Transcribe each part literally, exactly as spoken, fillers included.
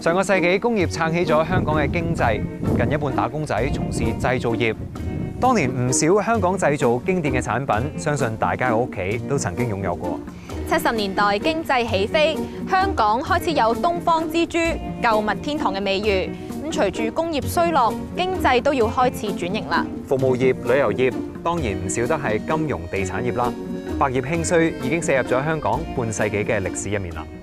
上個世紀工業撐起咗香港嘅經濟，近一半打工仔從事製造業。當年唔少香港製造經典嘅產品，相信大家嘅屋企都曾經擁有過。 七十年代經濟起飛，香港開始有東方之珠、購物天堂嘅美譽。咁隨住工業衰落，經濟都要開始轉型啦。 服務業、旅遊業當然唔少得係金融地產業啦。百業興衰已經寫入咗香港半世紀嘅歷史入面啦。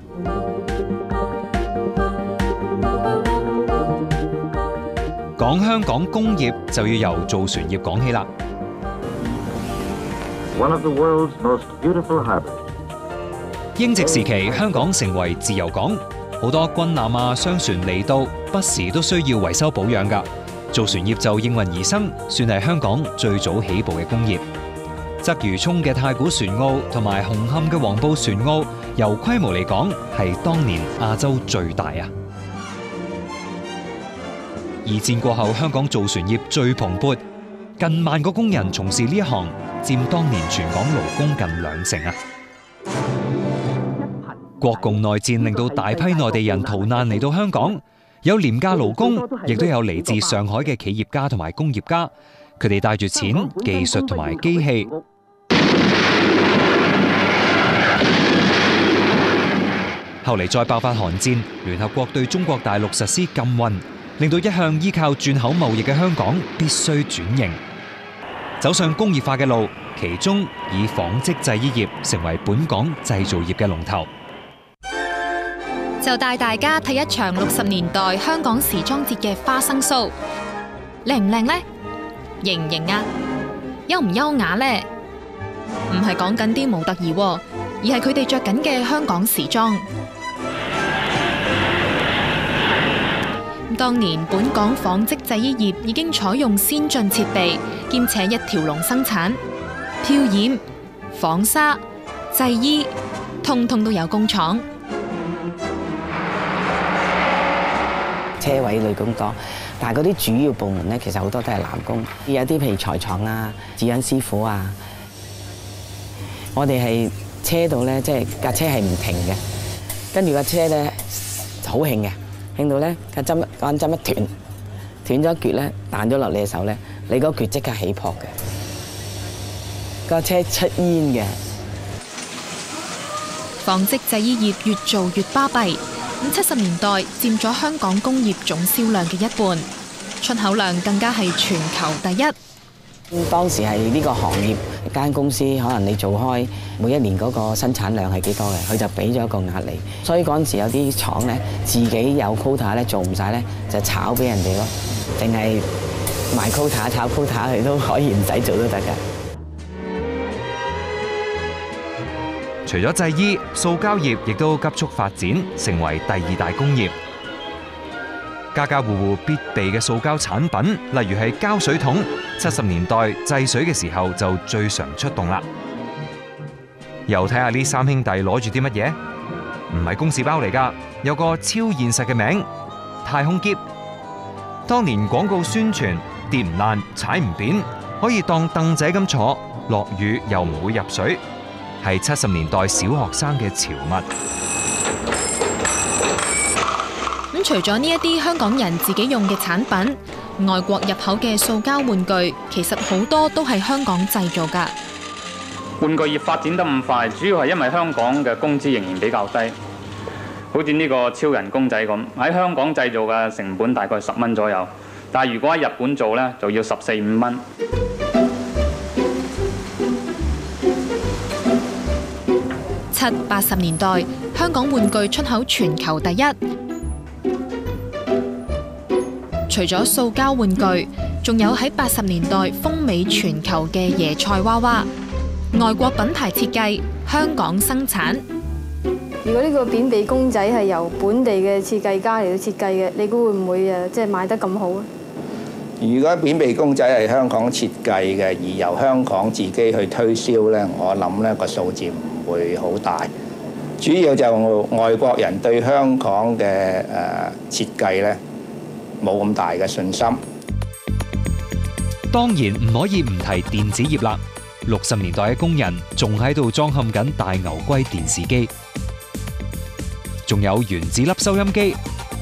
講香港工業就要由造船業講起啦。 One of the world's most beautiful harbors. 英殖時期，香港成為自由港，好多軍艦啊、商船嚟到，不時都需要維修保養㗎。造船業就應運而生，算係香港最早起步嘅工業。鰂魚涌嘅太古船塢同埋紅磡嘅黃埔船塢，由規模嚟講係當年亞洲最大啊！二戰過後，香港造船業最蓬勃，近萬個工人從事呢一行，佔當年全港勞工近兩成啊！國共內戰令到大批內地人逃難嚟到香港，有廉價勞工，亦都有嚟自上海嘅企業家同埋工業家，佢哋帶住錢、技術同埋機器。後嚟再爆發韓戰，聯合國對中國大陸實施禁運，令到一向依靠轉口貿易嘅香港必須轉型，走上工業化嘅路。其中以紡織製衣業成為本港製造業嘅龍頭。 就帶大家睇一場六十年代香港時裝節嘅花生酥，靚唔靚呢？型唔型啊？優唔優雅呢？唔係講緊啲模特兒，而係佢哋着緊嘅香港時裝。當年本港紡織製衣業已經採用先進設備，兼且一條龍生產，漂染、紡紗、製衣，通通都有工廠。 車位女工多，但係嗰啲主要部門咧，其實好多都係男工，有啲譬如裁廠啊、指引師傅啊。我哋係車度咧，即係架車係唔停嘅，跟住架車咧好興嘅，興到咧架針嗰根針一斷，斷咗一橛咧，彈咗落你嘅手咧，你嗰橛即刻起泡嘅，架車出煙嘅。 紡織製衣業越做越巴閉。咁七十年代佔咗香港工業總銷量嘅一半，出口量更加係全球第一。 當時係呢個行業，一間公司可能你做開每一年嗰個生產量係幾多嘅，佢就俾咗一個壓力。所以嗰陣時有啲廠咧，自己有 quota 咧做唔晒咧，就炒俾人哋咯，定係賣 quota 炒 quota 佢都可以唔使做都得㗎。 除咗製衣，塑膠業亦都急速發展，成為第二大工業。家家戶戶必備嘅塑膠產品，例如係膠水桶，七十年代制水嘅時候就最常出動啦。又睇下呢三兄弟攞住啲乜嘢？唔係公事包嚟㗎，有個超現實嘅名——太空篋。當年廣告宣傳，跌唔爛，踩唔扁，可以當凳仔咁坐，落雨又唔會入水。係七十年代小學生嘅潮物。 咁除咗呢一啲香港人自己用嘅產品，外國入口嘅塑膠玩具，其實好多都係香港製造㗎。 玩具業發展得咁快，主要係因為香港嘅工資仍然比較低。好似呢個超人公仔咁，喺香港製造嘅成本大概十蚊左右，但係如果喺日本做呢，就要十四五蚊。 七八十年代，香港玩具出口全球第一。除咗塑膠玩具，仲有喺八十年代風靡全球嘅椰菜娃娃，外國品牌設計，香港生產。 如果呢個扁鼻公仔係由本地嘅設計家嚟到設計嘅，你估會唔會誒即係賣得咁好啊？ 如果扁鼻公仔係香港設計嘅，而由香港自己去推銷咧，我諗咧個數字唔會好大。主要就外國人對香港嘅誒設計咧冇咁大嘅信心。 當然唔可以唔提電子業啦。六十年代嘅工人仲喺度裝嵌緊大牛龜電視機，仲有原子粒收音機。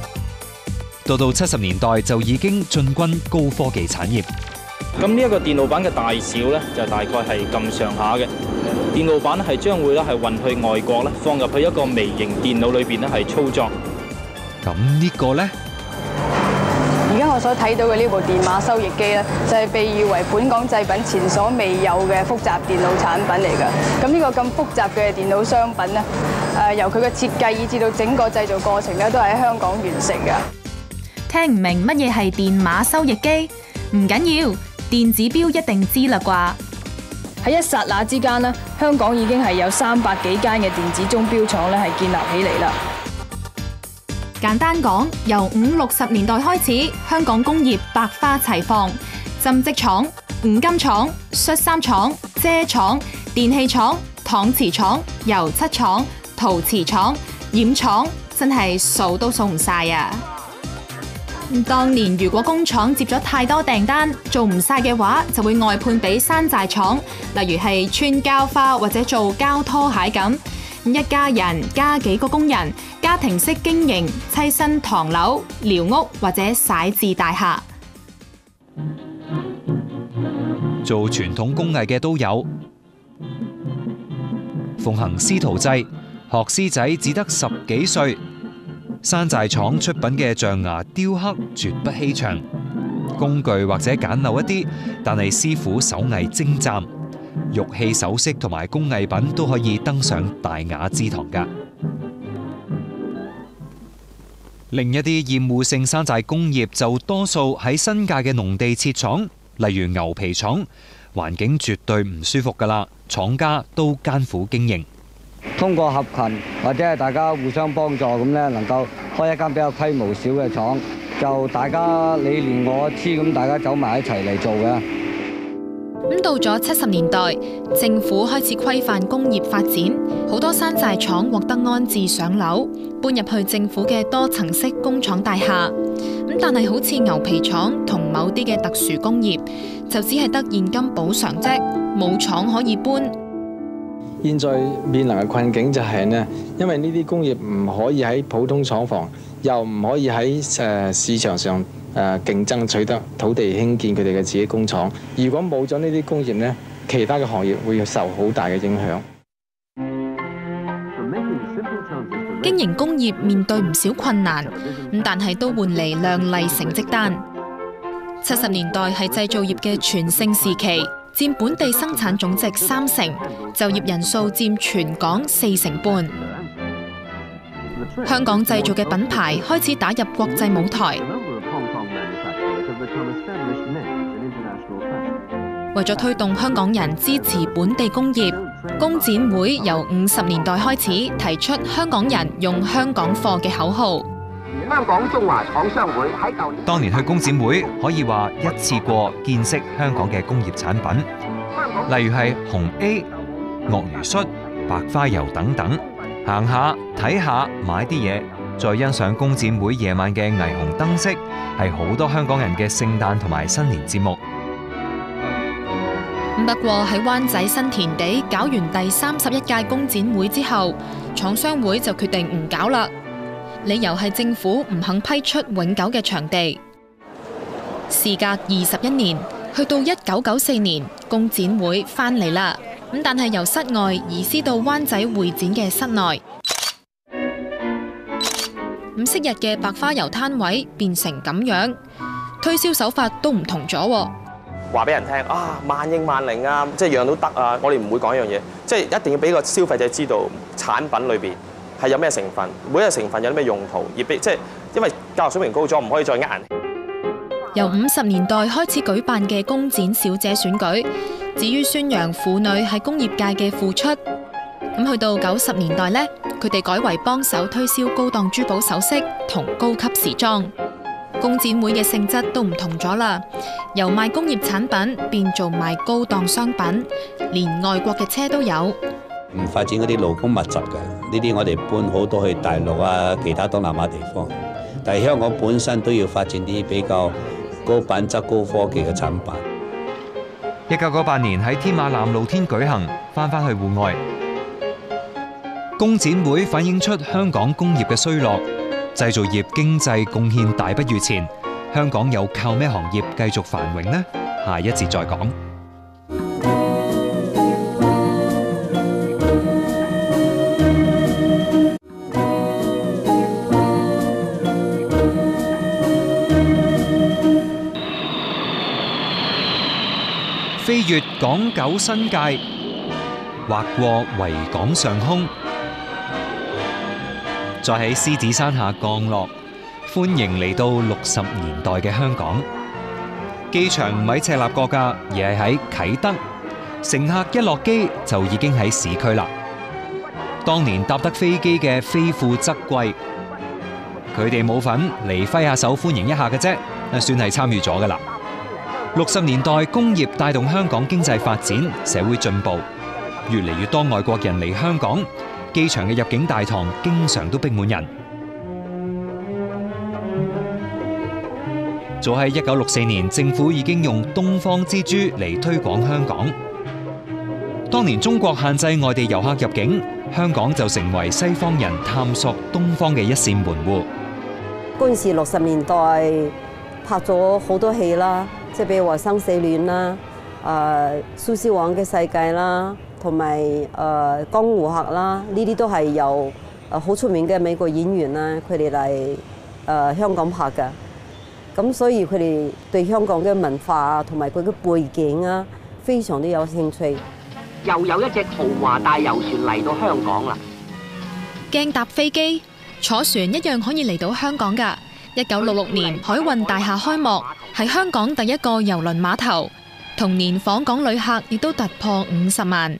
到到七十年代就已經進軍高科技產業。 咁呢一個電路板嘅大小咧，就大概係咁上下嘅。電路板係將會咧係運去外國咧，放入去一個微型電腦裏邊咧係操作。 咁呢個呢？ 而家我所睇到嘅呢部電碼收譯機咧，就係被譽為本港製品前所未有嘅複雜電腦產品嚟㗎。咁呢個咁複雜嘅電腦商品咧，誒由佢嘅設計以至到整個製造過程咧，都係喺香港完成㗎。 聽唔明乜嘢係電碼收譯機？唔緊要，電子錶一定知啦啩。 喺一剎那之間咧，香港已經係有三百幾間嘅電子鐘錶廠咧係建立起嚟啦。 簡單講，由五六十年代開始，香港工業百花齊放，針織廠、五金廠、恤衫廠、遮廠、電器廠、搪瓷廠、油漆廠、陶瓷廠、染廠，真係數都數唔晒啊！當年如果工廠接咗太多訂單，做唔晒嘅話，就會外判俾山寨廠，例如係穿膠花或者做膠拖鞋咁。一家人加幾個工人，家庭式經營，棲身唐樓、寮屋或者徙置大廈。 做傳統工藝嘅都有，奉行師徒制，學師仔只得十幾歲。山寨廠出品嘅象牙雕刻絕不欺場，工具或者簡陋一啲，但係師傅手藝精湛，玉器首飾同埋工藝品都可以登上大雅之堂㗎。另一啲厭惡性山寨工業就多數喺新界嘅農地設廠，例如牛皮廠，環境絕對唔舒服㗎啦，廠家都艱苦經營。 通過合勤或者係大家互相幫助咁咧，能夠開一間比較規模小嘅廠，就大家你連我知咁，大家走埋一齊嚟做嘅。 咁到咗七十年代，政府開始規範工業發展，好多山寨廠獲得安置上樓，搬入去政府嘅多層式工廠大廈。咁但係好似牛皮廠同某啲嘅特殊工業，就只係得現金補償啫，冇廠可以搬。 現在面臨嘅困境就係呢，因為呢啲工業唔可以喺普通廠房，又唔可以喺誒市場上誒競爭取得土地興建佢哋嘅自己工廠。如果冇咗呢啲工業呢，其他嘅行業會受好大嘅影響。 經營工業面對唔少困難，咁但係都換嚟亮麗成績單。七十年代係製造業嘅全盛時期，佔本地生產總值三成，就業人數佔全港四成半。香港製造嘅品牌開始打入國際舞台。為咗推動香港人支持本地工業，工展會由五十年代開始提出香港人用香港貨嘅口號。 香港中華廠商會喺舊年， 當年去工展會可以話一次過見識香港嘅工業產品，例如係紅 A、鱷魚恤、白花油等等。行下睇下買啲嘢，再欣賞工展會夜晚嘅霓虹燈飾，係好多香港人嘅聖誕同埋新年節目。 不過喺灣仔新填地搞完第三十一屆工展會之後，廠商會就決定唔搞啦。理由係政府唔肯批出永久嘅場地。事隔二十一年，去到一九九四年，工展會翻嚟啦。咁但係由室外移師到灣仔會展嘅室內。咁昔日嘅白花油攤位變成咁樣，推銷手法都唔同咗。 話俾人聽啊，萬應萬靈啊，即係樣都得啊！我哋唔會講一樣嘢，即係一定要俾個消費者知道產品裏邊係有咩成分，每一個成分有啲咩用途，而俾即係因為教育水平高咗，唔可以再呃人。 由五十年代開始舉辦嘅工展小姐選舉，至於宣揚婦女喺工業界嘅付出，咁去到九十年代呢，佢哋改為幫手推銷高檔珠寶首飾同高級時裝。工展會嘅性質都唔同咗啦，由賣工業產品變做賣高檔商品，連外國嘅車都有。 唔發展嗰啲勞工密集嘅，呢啲我哋搬好多去大陸啊，其他東南亞地方。但係香港本身都要發展啲比較高品質、高科技嘅產品。 一九九八年喺天馬南露天舉行，翻返去戶外。工展會反映出香港工業嘅衰落。 製造業經濟貢獻大不如前，香港又靠咩行業繼續繁榮呢？下一節再講。飛越港九新界，劃過維港上空，再喺獅子山下降落，歡迎嚟到六十年代嘅香港。機場唔喺赤鱲角㗎，而係喺啟德。乘客一落機就已經喺市區啦。當年搭得飛機嘅非富則貴，佢哋冇份嚟揮下手歡迎一下嘅啫，算係參與咗㗎啦。六十年代工業帶動香港經濟發展，社會進步，越嚟越多外國人嚟香港，機場嘅入境大堂經常都逼滿人。早喺一九六四年，政府已經用東方之珠嚟推廣香港。當年中國限制外地遊客入境，香港就成為西方人探索東方嘅一扇門戶。 嗰陣時六十年代拍咗好多戲啦。即係比如話生死戀啦，誒蘇絲黃嘅世界啦，同埋誒江湖客啦，呢啲都係由誒好出名嘅美國演員啦，佢哋嚟誒香港拍嘅。咁所以佢哋對香港嘅文化啊，同埋佢嘅背景啊，非常之有興趣。 又有一隻豪華大遊船嚟到香港啦！ 驚搭飛機，坐船一樣可以嚟到香港㗎。一九六六年海運大廈開幕，係香港第一個郵輪碼頭，同年訪港旅客亦都突破五十萬。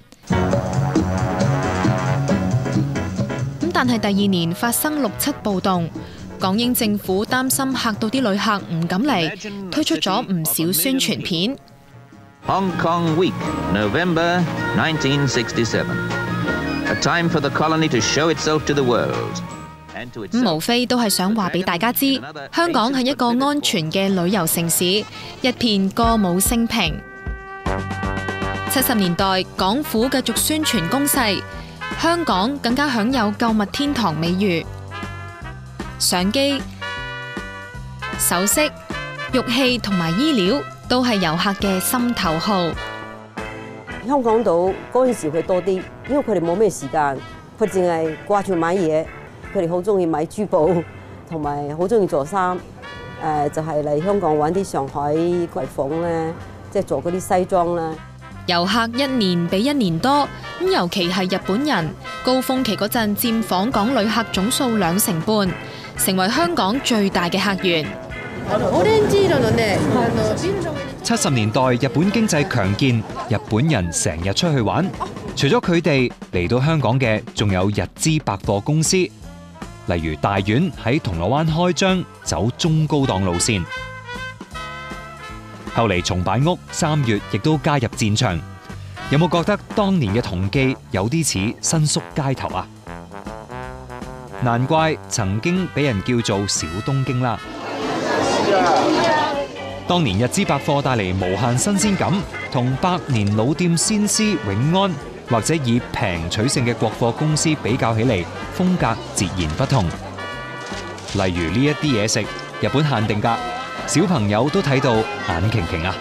咁但係第二年發生六七暴動，港英政府擔心嚇到啲旅客唔敢嚟，推出咗唔少宣傳片。 Hong Kong Week, November nineteen sixty-seven. A time for the colony to show itself to the world. 咁無非都係想話俾大家知，香港係一個安全嘅旅遊城市，一片歌舞升平。七十年代，港府繼續宣傳攻勢，香港更加享有購物天堂美譽。相機、首飾、玉器同埋衣料都係遊客嘅心頭好。 香港島嗰陣時佢多啲，因為佢哋冇咩時間，佢淨係掛住買嘢。佢哋好中意買珠寶，同埋好中意做衫。誒就係嚟香港玩啲上海貴婦咧，即係做嗰啲西裝啦。 遊客一年比一年多，咁尤其係日本人，高峰期嗰陣佔訪港旅客總數兩成半，成為香港最大嘅客源。 七十年代日本經濟強健，日本人成日出去玩。除咗佢哋嚟到香港嘅，仲有日資百貨公司。例如大丸喺銅鑼灣開張，走中高檔路線。後嚟松坂屋三月亦都加入戰場。有冇覺得當年嘅同記有啲似新宿街頭啊？難怪曾經俾人叫做小東京啦。當年日資百貨帶嚟無限新鮮感，同百年老店鮮絲永安或者以平取勝嘅國貨公司比較起嚟，風格截然不同。例如呢一啲嘢食，日本限定㗎，小朋友都睇到眼擎擎啊！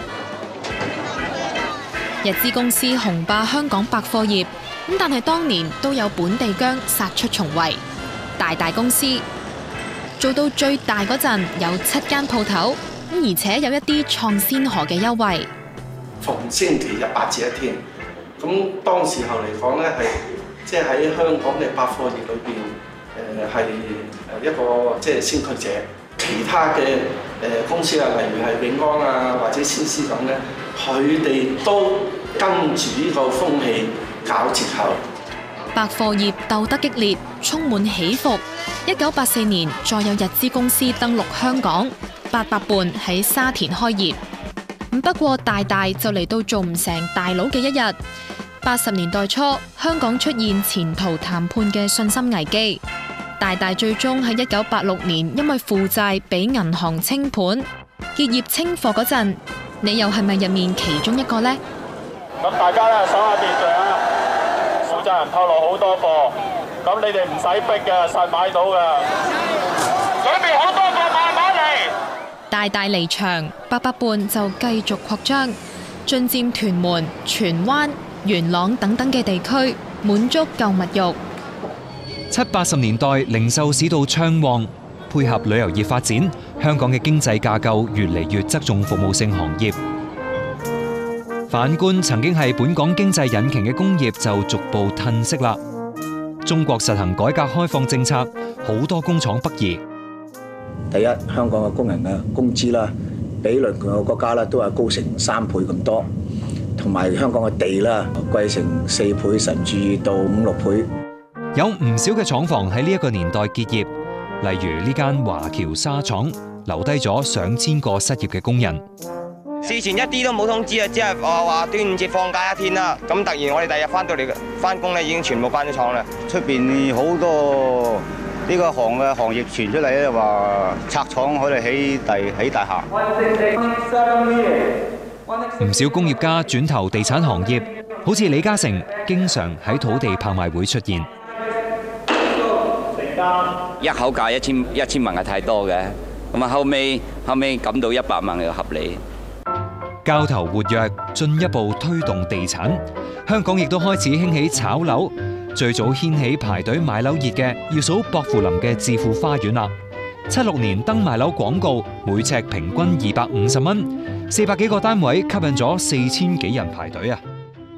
日資公司雄霸香港百貨業，咁但係當年都有本地薑殺出重圍。大大公司做到最大嗰陣有七間鋪頭，而且有一啲創先河嘅優惠。 逢星期日八折一天。咁當時候嚟講咧，係即係喺香港嘅百貨業裏邊，誒係誒一個即係先驅者。其他嘅誒公司啊，例如係永安啊或者鮮絲咁咧，佢哋都跟住呢個風氣搞折扣。 百貨業鬥得激烈，充滿起伏。一九八四年，再有日資公司登陸香港，八佰伴喺沙田開業。不過大大就嚟到做唔成大佬嘅一日。八十年代初，香港出現前途談判嘅信心危機。大大最終喺一九八六年因為負債俾銀行清盤，結業清貨嗰陣，你又係咪入面其中一個呢？ 咁大家咧手下秩序啊！負責人透露好多貨，咁你哋唔使逼嘅，實買到嘅。 大大離場，八佰伴就繼續擴張，進佔屯門、荃灣、元朗等等嘅地區，滿足購物慾。 七八十年代零售市道暢旺，配合旅遊業發展，香港嘅經濟架構越嚟越側重服務性行業。反觀曾經係本港經濟引擎嘅工業就逐步褪色啦。中國實行改革開放政策，好多工廠北移。 第一，香港嘅工人嘅工資啦，比鄰嘅國家啦都係高成三倍咁多，同埋香港嘅地啦貴成四倍甚至到五六倍。 有唔少嘅廠房喺呢一個年代結業，例如呢間華僑紗廠，留低咗上千個失業嘅工人。 事前一啲都冇通知啊，只係話話端午節放假一天啦。咁突然我哋第日翻到嚟翻工咧，已經全部關咗廠啦。 出邊好多呢個行嘅行業傳出嚟咧，話拆廠可能起大起大廈。 唔少工業家轉投地產行業，好似李嘉誠，經常喺土地拍賣會出現。 一口價一千一千萬係太多嘅，咁啊後尾後尾減到一百萬就合理。 交投活躍，進一步推動地產。香港亦都開始興起炒樓，最早掀起排隊買樓熱嘅，要數薄扶林嘅置富花園啦。七六年登賣樓廣告，每尺平均二百五十蚊，四百幾個單位吸引咗四千幾人排隊啊！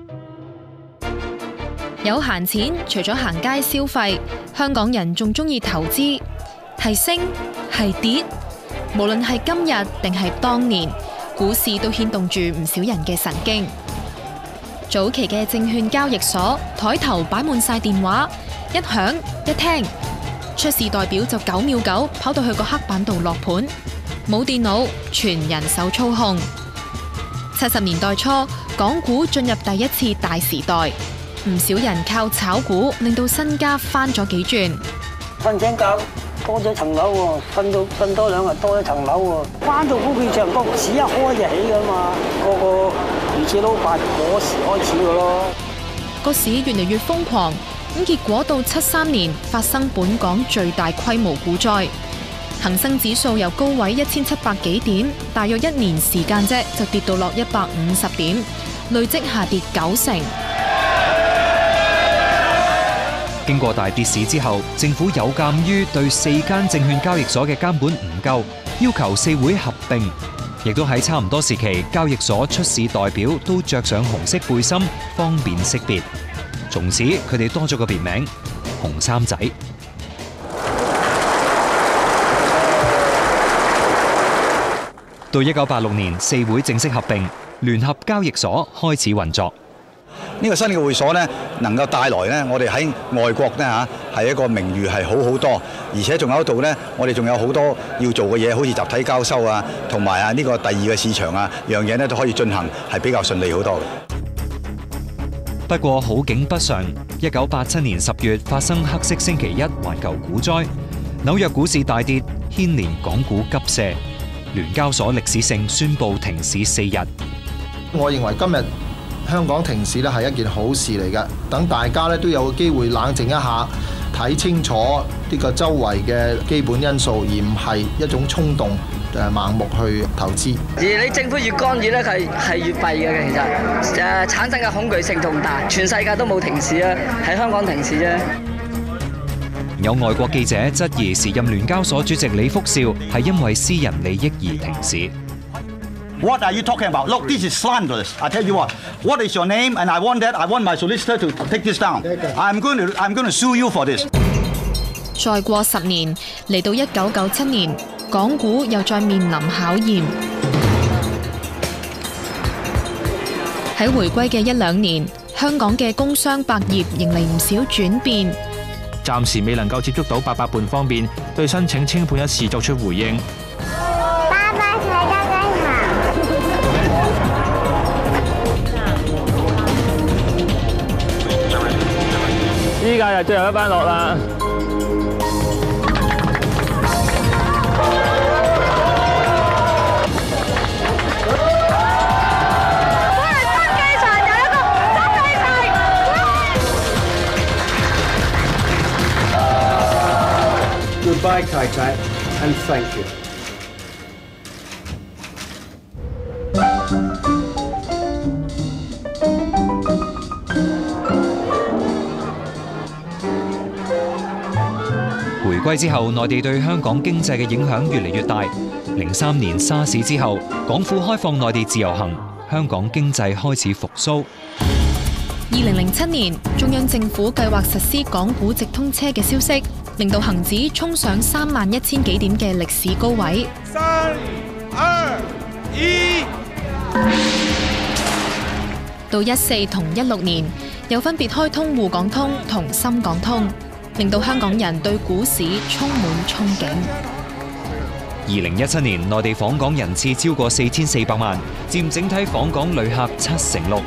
有閒錢，除咗行街消費，香港人仲中意投資，係升係跌，無論係今日定係當年，股市都牽動住唔少人嘅神經。早期嘅證券交易所台頭擺滿晒電話，一響一聽，出事代表就九秒九跑到去個黑板度落盤，冇電腦，全人手操控。七十年代初，港股進入第一次大時代。唔少人靠炒股令到身家翻咗幾轉。 瞓醒覺多咗層樓喎，瞓到瞓多兩日多一層樓喎。翻到股票場個市一開就起噶嘛，個個如此撈法嗰時開始噶咯。 個市越嚟越瘋狂，咁結果到七三年發生本港最大規模股災，恒生指數由高位一千七百幾點，大約一年時間啫就跌到落一百五十點，累積下跌九成。 經過大跌市之後，政府有鑑於對四間證券交易所嘅監管唔夠，要求四會合併，亦都喺差唔多時期，交易所出市代表都着上紅色背心，方便識別。從此佢哋多咗個別名——紅衫仔。到一九八六年，四會正式合併，聯合交易所開始運作。 呢個新嘅會所呢，能夠帶來呢，我哋喺外國呢嚇係一個名譽係好好多，而且仲有一度呢，我哋仲有好多要做嘅嘢，好似集體交收啊，同埋啊呢個第二個市場啊，樣嘢呢都可以進行，係比較順利好多嘅。 不過好景不常，一九八七年十月發生黑色星期一環球股災，紐約股市大跌，牽連港股急瀉，聯交所歷史性宣布停市四日。 我認為今日香港停市咧係一件好事嚟嘅，等大家咧都有個機會冷靜一下，睇清楚呢個周圍嘅基本因素，而唔係一種衝動誒盲目去投資。 而你政府越干預咧，係係越弊嘅。其實誒產生嘅恐懼性仲大，全世界都冇停市啊，喺香港停市啫。 有外國記者質疑時任聯交所主席李福兆係因為私人利益而停市。 What are you talking about? Look, this is slanderous. I tell you what. What is your name? And I want that. I want my solicitor to take this down. I'm going to, I'm going to sue you for this. 再過十年，嚟到一九九七年，港股又再面臨考驗。喺回歸嘅一兩年，香港嘅工商百業迎嚟唔少轉變。 暫時未能夠接觸到八佰伴方面對申請清盤一事作出回應。 依家就最後一班落啦。 Goodbye, Kai Tai, and thank you. 歸之後，內地對香港經濟嘅影響越嚟越大。零三年沙士之後，港府開放內地自由行，香港經濟開始復甦。 二零零七年，中央政府計劃實施港股直通車嘅消息，令到恒指衝上三萬一千幾點嘅歷史高位。 三、二、一。 到一四同一六年，又分別開通滬港通同深港通，令到香港人對股市充滿憧憬。 二零一七年，內地訪港人次超過四千四百萬，佔整體訪港旅客七成六。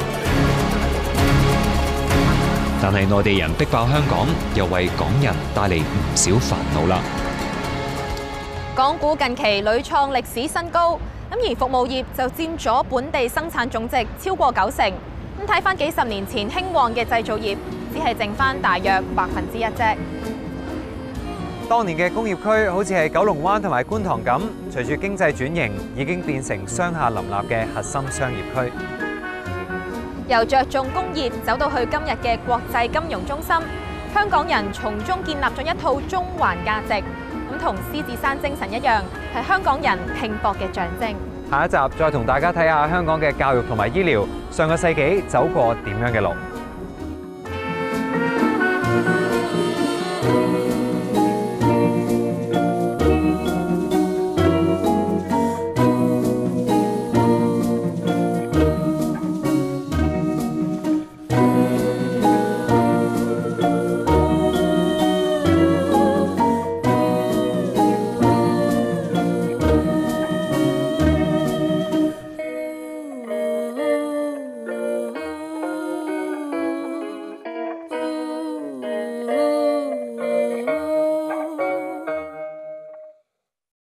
但係內地人逼爆香港，又為港人帶嚟唔少煩惱啦。 港股近期屢創歷史新高，咁而服務業就佔咗本地生產總值超過九成。咁睇翻幾十年前興旺嘅製造業，只係剩翻大約百分之一啫。 當年嘅工業區好似係九龍灣同埋觀塘咁，隨住經濟轉型，已經變成商廈林立嘅核心商業區。 由着重工業走到去今日嘅國際金融中心，香港人從中建立咗一套中環價值，咁同獅子山精神一樣，係香港人拼搏嘅象徵。 下一集再同大家睇下香港嘅教育同埋醫療，上個世紀走過點樣嘅路。